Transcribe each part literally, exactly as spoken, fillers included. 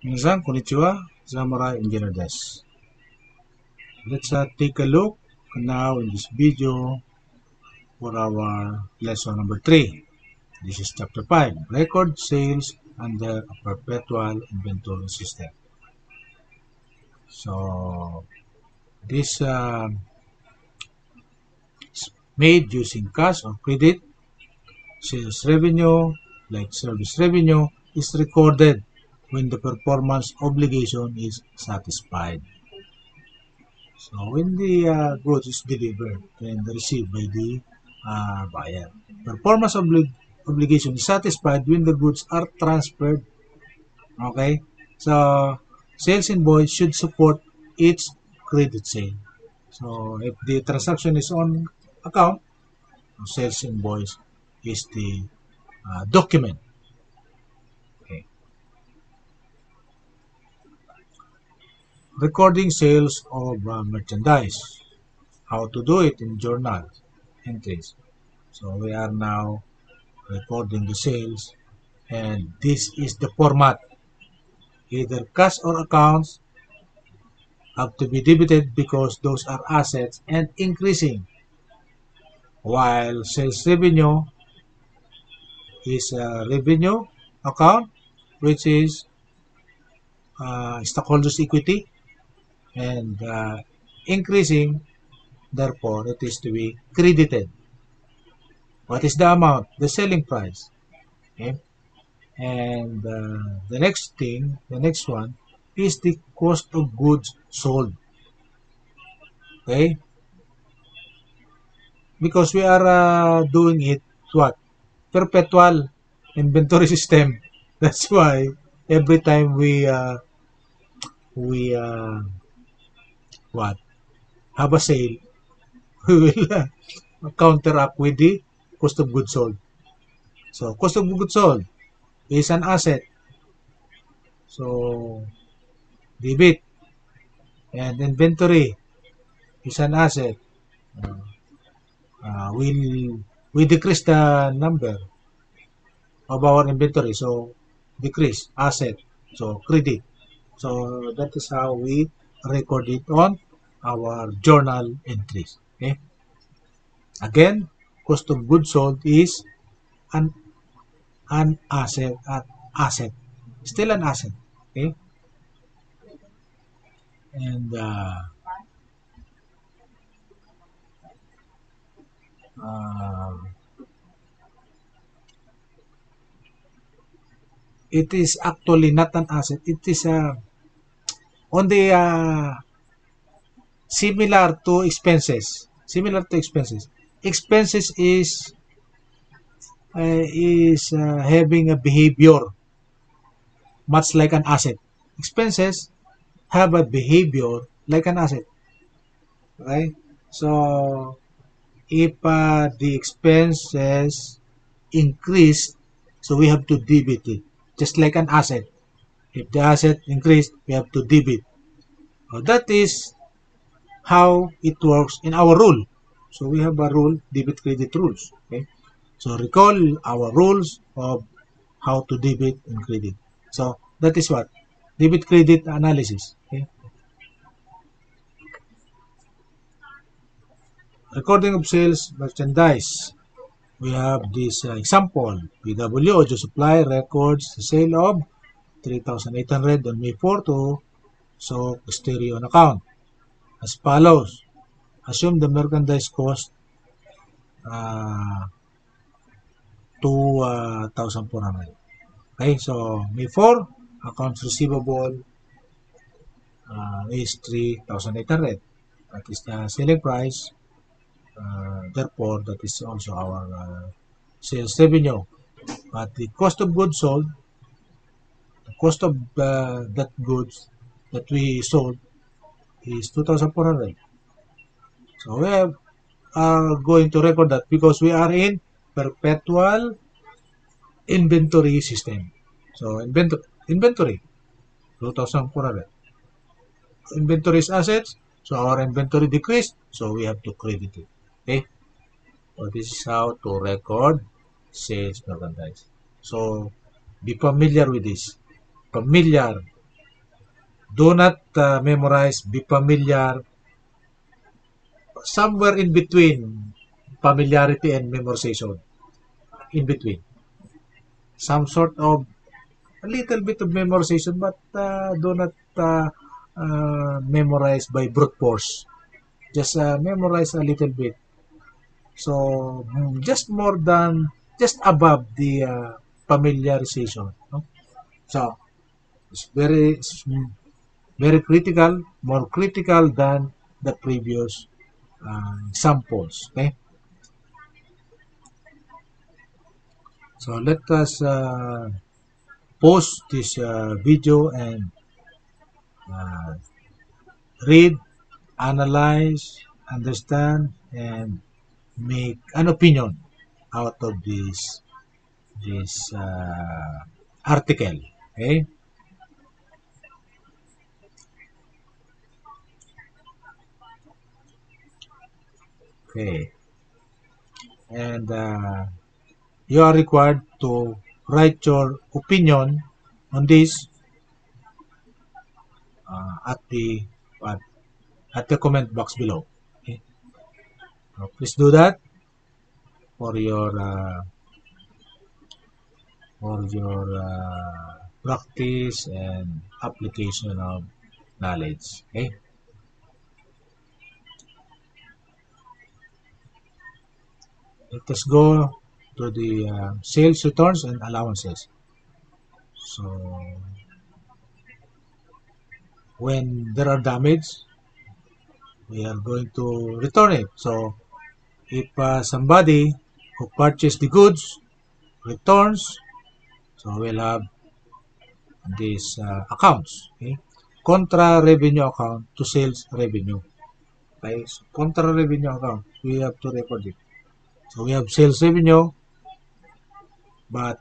Minasan, konnichiwa, Zamurai Engineer desu. Let's uh, take a look now in this video for our lesson number three. This is chapter five, record sales under a perpetual inventory system. So this uh, is made using cash or credit. Sales revenue, like service revenue, is recorded when the performance obligation is satisfied. So when the uh, goods is delivered and received by the uh, buyer, performance obli obligation is satisfied when the goods are transferred. Okay, so sales invoice should support each credit sale. So if the transaction is on account, sales invoice is the uh, document. Okay. Recording sales of uh, merchandise. How to do it in journal entries. So we are now recording the sales, and this is the format. Either cash or accounts have to be debited because those are assets and increasing, while sales revenue is a revenue account, which is uh, stockholders equity, and uh, increasing, therefore it is to be credited. What is the amount? The selling price. Okay? And uh, the next thing, the next one, is the cost of goods sold. Okay? Because we are uh, doing it what? Perpetual inventory system. That's why every time we uh, we uh, what? Have a sale, we will uh, counteract with the cost of goods sold. So cost of goods sold is an asset. So debit, and inventory is an asset. Uh, uh, we'll, we decrease the number of our inventory, so decrease asset, so credit. So that is how we record it on our journal entries. Okay. Again, cost of goods sold is an an asset, an asset, still an asset. Okay, and uh, uh, it is actually not an asset. It is uh, on the uh, similar to expenses. Similar to expenses. Expenses is uh, is uh, having a behavior much like an asset. Expenses have a behavior like an asset. Right? So if uh, the expenses increase, so we have to debit it, just like an asset. If the asset increased, we have to debit. So that is how it works in our rule. So we have a rule, debit credit rules. Okay. So recall our rules of how to debit and credit. So that is what debit credit analysis. Okay. Recording of sales merchandise. We have this uh, example. P W Audio Supply records the sale of three thousand eight hundred on May fourth to so stereo on account as follows. Assume the merchandise cost uh, two thousand four hundred. Okay, so May fourth, accounts receivable uh, is three thousand eight hundred. That is the selling price. Uh, therefore, that is also our uh, sales revenue. But the cost of goods sold, the cost of uh, that goods that we sold is two thousand four hundred. So we have, are going to record that because we are in perpetual inventory system. So inventory, inventory two thousand four hundred. Inventory is assets, so our inventory decreased, so we have to credit it. Okay, so this is how to record sales merchandise. So be familiar with this. Familiar Do not uh, memorize, be familiar, somewhere in between familiarity and memorization. In between. Some sort of, a little bit of memorization, but uh, do not uh, uh, memorize by brute force. Just uh, memorize a little bit. So, mm, just more than, just above the uh, familiarization. No? So, it's very, it's very critical, more critical than the previous uh, examples. Okay? So, let us uh, pause this uh, video and uh, read, analyze, understand, and make an opinion out of this this uh, article. Okay. Okay. And uh, you are required to write your opinion on this uh, at the at, at the comment box below. Okay. So please do that for your uh, for your uh, practice and application of knowledge. Okay. Let us go to the uh, sales returns and allowances. So when there are damage, we are going to return it. So if uh, somebody who purchased the goods returns, so we'll have these uh, accounts. Okay? Contra revenue account to sales revenue. Okay? So contra revenue account, we have to record it. So we have sales revenue, but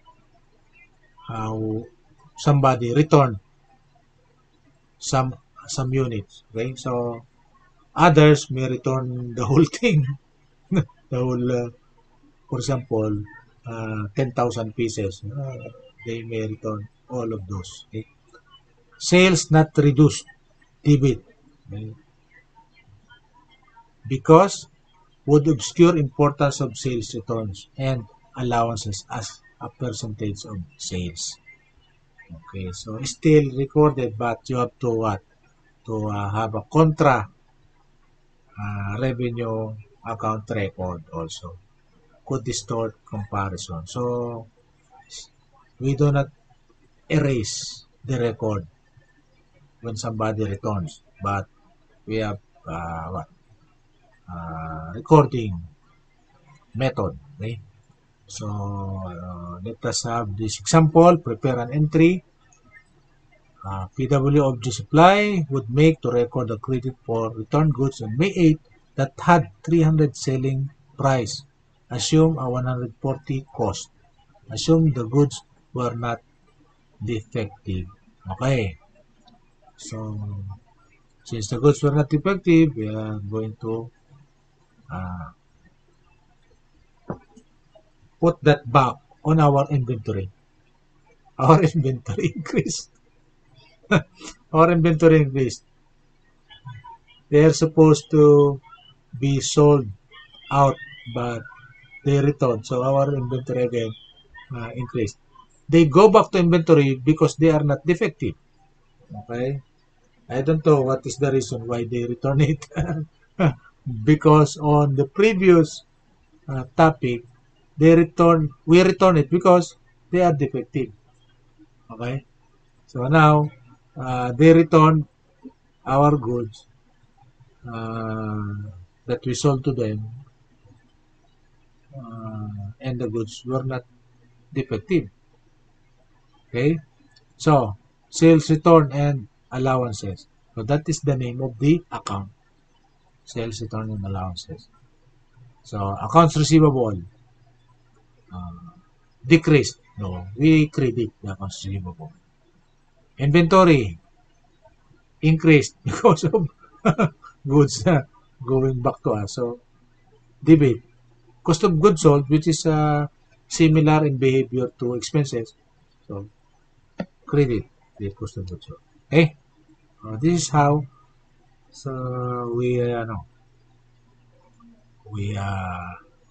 uh, somebody returned some some units. Okay? So others may return the whole thing, the whole, uh, for example, uh, ten thousand pieces. Uh, they may return all of those. Okay? Sales not reduced, debit. Okay? Because would obscure importance of sales returns and allowances as a percentage of sales. Okay, so still recorded, but you have to what? To uh, have a contra uh, revenue account record also. Could distort comparison. So we do not erase the record when somebody returns, but we have uh, what? Uh, recording method. Okay? So uh, let us have this example. Prepare an entry. Uh, P W of the supply would make to record the credit for returned goods on May eighth that had three hundred selling price. Assume a one hundred forty cost. Assume the goods were not defective. Okay. So, since the goods were not defective, we are going to uh, put that back on our inventory. Our inventory increased. Our inventory increased. They are supposed to be sold out, but they returned. So our inventory again uh, increased. They go back to inventory because they are not defective. Okay? I don't know what is the reason why they return it. Because on the previous uh, topic, they return, we return it because they are defective. Okay? So now, uh, they return our goods uh, that we sold to them, uh, and the goods were not defective. Okay? So, sales return and allowances. So, that is the name of the account. Sales return and allowances. So, accounts receivable uh, decreased. No, we credit the accounts receivable. Inventory increased because of goods uh, going back to us. So, debit. Cost of goods sold, which is uh, similar in behavior to expenses. So, credit the cost of goods sold. Okay? So this is how so we uh, know we uh,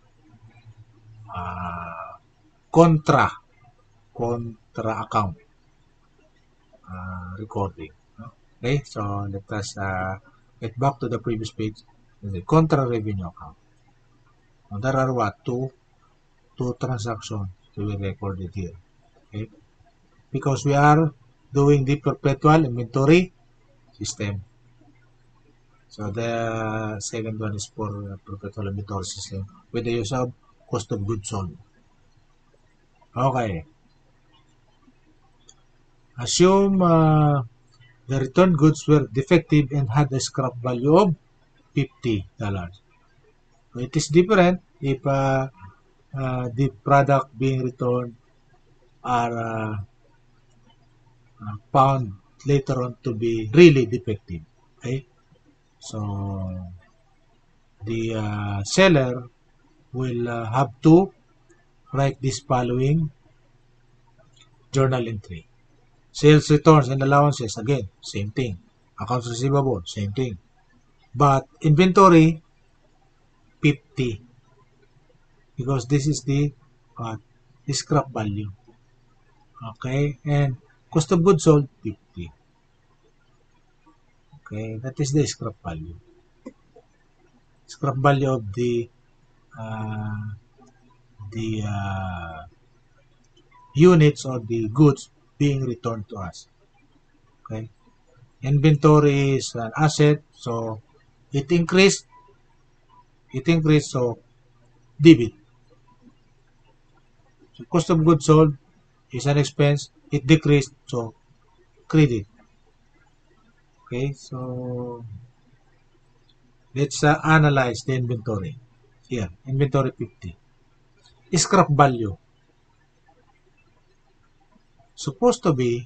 uh, contra contra account uh, recording. No? Okay, so let us uh, get back to the previous page. The contra revenue account. Now, there are what two two transactions to be recorded here. Okay, because we are doing the perpetual inventory system. So the second one is for perpetual inventory system with the use of cost of goods sold. Okay. Assume uh, the returned goods were defective and had a scrap value of fifty dollars. So it is different if uh, uh, the product being returned are uh, uh, found later on to be really defective. Okay, so the uh, seller will uh, have to write this following journal entry. Sales returns and allowances, again, same thing. Accounts receivable, same thing. But inventory, fifty. Because this is the uh, scrap value. Okay, and cost of goods sold, fifty. Okay, that is the scrap value. Scrap value of the uh, the uh, units or the goods being returned to us. Okay, inventory is an asset, so it increased. It increased, so debit. So cost of goods sold is an expense. It decreased, so credit. Okay, so let's uh, analyze the inventory. Here, inventory fifty. Scrap value. Supposed to be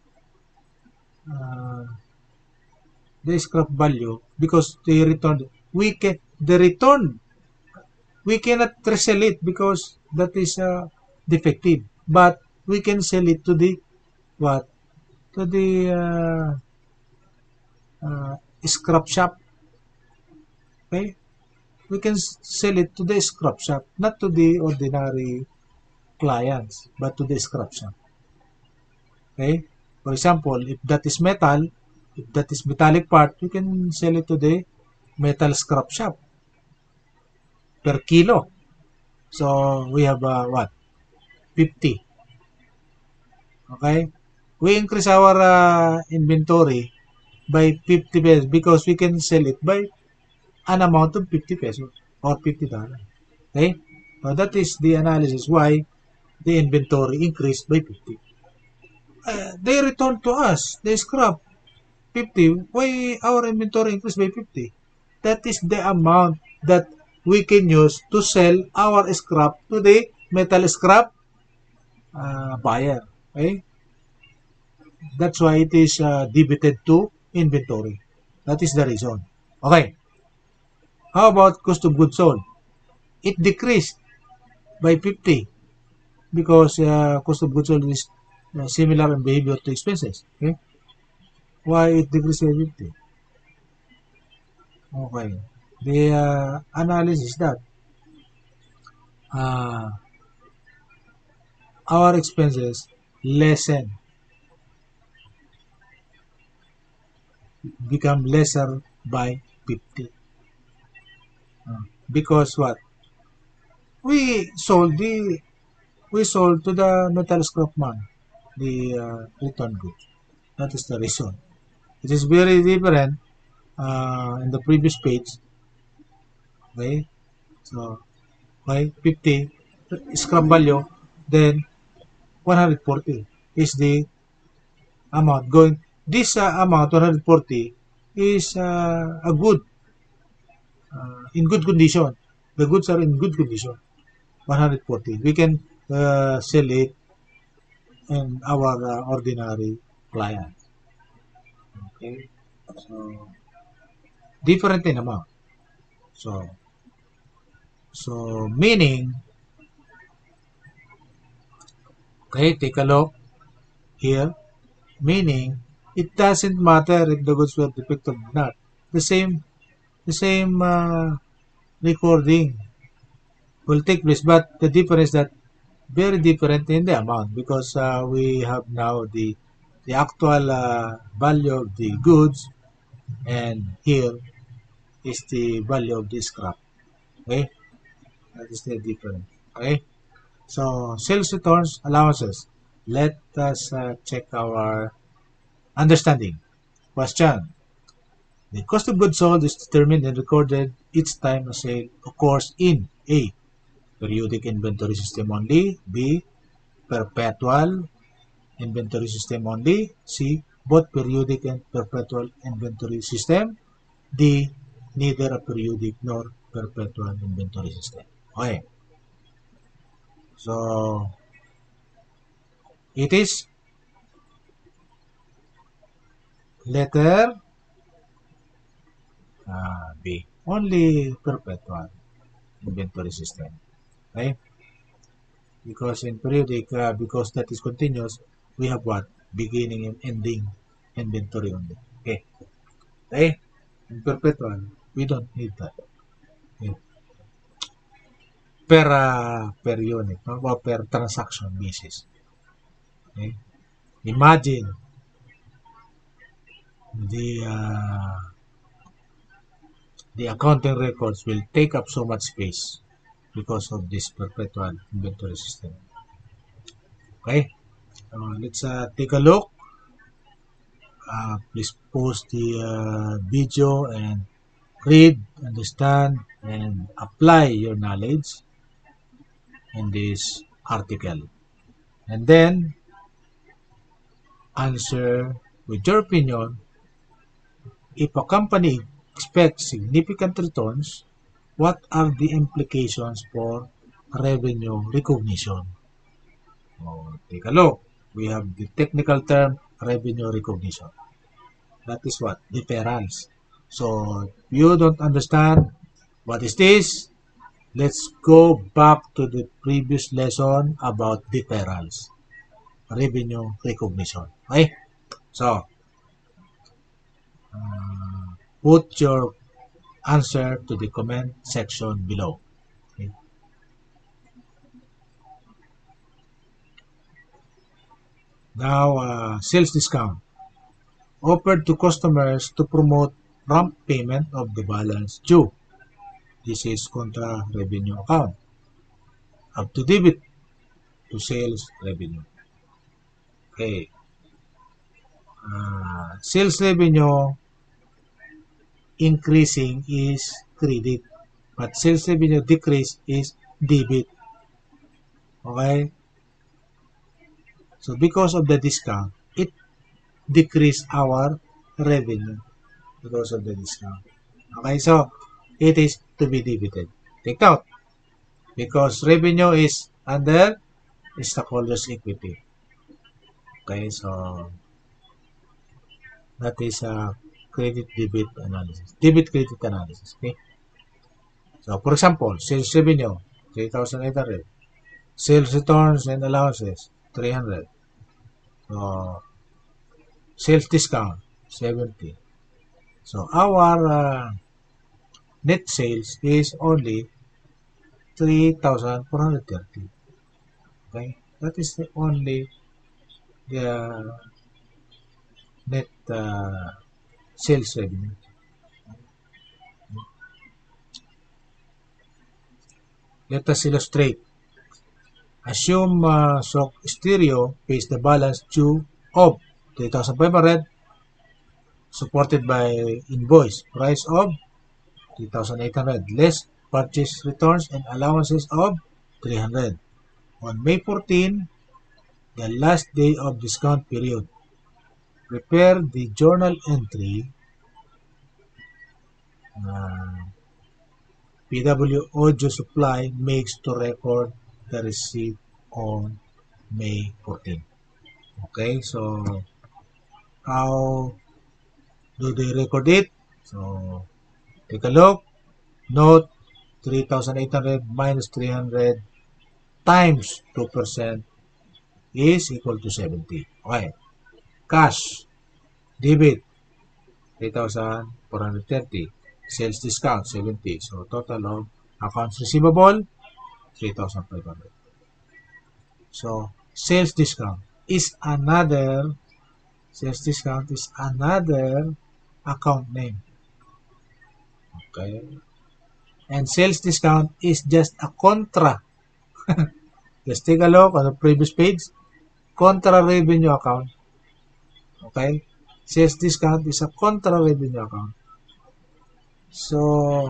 uh, the scrap value because they returned. We can the return. We cannot resell it because that is uh, defective. But we can sell it to the what? To the uh, uh, scrap shop. Okay, we can sell it to the scrap shop, not to the ordinary clients, but to the scrap shop. Okay? For example, if that is metal, if that is metallic part, you can sell it to the metal scrap shop per kilo. So we have uh, what? fifty. Okay? We increase our uh, inventory by fifty pesos because we can sell it by an amount of fifty pesos or fifty dollars. Okay? So that is the analysis why the inventory increased by fifty. Uh, they return to us, they scrap fifty. Why our inventory increased by fifty? That is the amount that we can use to sell our scrap to the metal scrap uh, buyer. Okay? That's why it is uh, debited to inventory. That is the reason. Okay. How about cost of goods sold? It decreased by fifty because uh, cost of goods sold is uh, similar in behavior to expenses. Okay? Why it decreased by fifty? Okay. The uh, analysis that uh, our expenses lessen, become lesser by fifty. Uh, because what? We sold the we sold to the metal scrap man the uh, return goods. That is the reason. It is very different uh, in the previous page. Okay, so by fifty scrap value, then one hundred forty is the amount going. This uh, amount one hundred forty is uh, a good uh, in good condition. The goods are in good condition. one hundred forty. We can uh, sell it in our uh, ordinary client. Okay, so different in amount. So so meaning, okay, take a look here. Meaning it doesn't matter if the goods were defective or not. The same, the same uh, recording will take place, but the difference that very different in the amount because uh, we have now the the actual uh, value of the goods, and here is the value of the scrap. Okay, that is the difference. Okay, so sales returns allowances. Let us uh, check our understanding. Question: the cost of goods sold is determined and recorded each time a sale occurs in A. Periodic inventory system only. B. Perpetual inventory system only. C. Both periodic and perpetual inventory system. D. Neither a periodic nor perpetual inventory system. Okay. So, it is letter uh, B. Only perpetual inventory system. Okay. Because in periodic, uh, because that is continuous, we have what? Beginning and ending inventory only. Okay. Okay. In perpetual, we don't need that. Okay. Per, uh, per unit, no? Or per transaction basis. Okay. Imagine the uh, the accounting records will take up so much space because of this perpetual inventory system. Okay. Uh, let's uh, take a look. Uh, please pause the uh, video and read, understand, and apply your knowledge in this article. And then answer with your opinion. If a company expects significant returns, what are the implications for revenue recognition? So, take a look. We have the technical term revenue recognition. That is what? Deferrals. So, if you don't understand what is this, let's go back to the previous lesson about deferrals, revenue recognition. Okay? So, uh, put your answer to the comment section below. Okay? Now, uh, sales discount offered to customers to promote prompt payment of the balance due. This is contra revenue account. Up to debit to sales revenue. Okay. Uh, sales revenue increasing is credit, but sales revenue decrease is debit. Okay? So because of the discount, it decrease our revenue because of the discount. Okay, so it is to be debited. Take note, because revenue is under stockholders' equity. Okay, so that is a credit debit analysis. Debit credit analysis. Okay. So for example, sales revenue three thousand eight hundred, sales returns and allowances three hundred. So sales discount seventy. So our uh, net sales is only three thousand four hundred thirty. Okay, that is the only the net uh, sales revenue. Let us illustrate. Assume uh, Shock Stereo pays the balance due of three thousand five hundred supported by invoice price of three thousand eight hundred less purchase returns and allowances of three hundred. On May fourteenth, the last day of discount period, prepare the journal entry. uh, P W Audio Supply makes to record the receipt on May fourteenth. Okay, so how do they record it? So take a look. Note three thousand eight hundred minus three hundred times two percent is equal to seventy. Okay. Cash. Debit, three thousand four hundred thirty. Sales discount, seventy. So, total of accounts receivable, three thousand five hundred. So, sales discount is another, sales discount is another account name. Okay. And sales discount is just a contra. Just take a look on the previous page. Contra revenue account. Okay. Sales discount is a contra revenue account. So,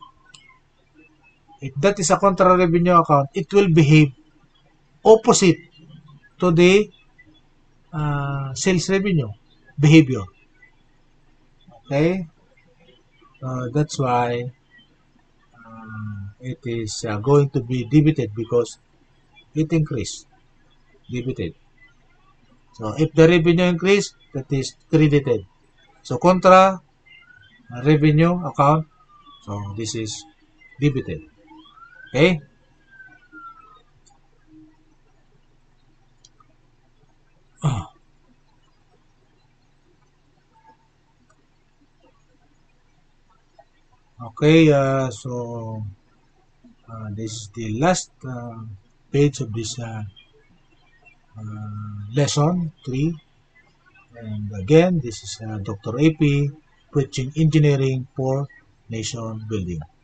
if that is a contra revenue account, it will behave opposite to the uh, sales revenue behavior. Okay. Uh, that's why uh, it is uh, going to be debited because it increased. Debited. So, if the revenue increase, that is credited. So, contra uh, revenue account, so this is debited. Okay? Okay, uh, so uh, this is the last uh, page of this uh, uh, lesson three. And again, this is uh, Doctor A P preaching engineering for nation building.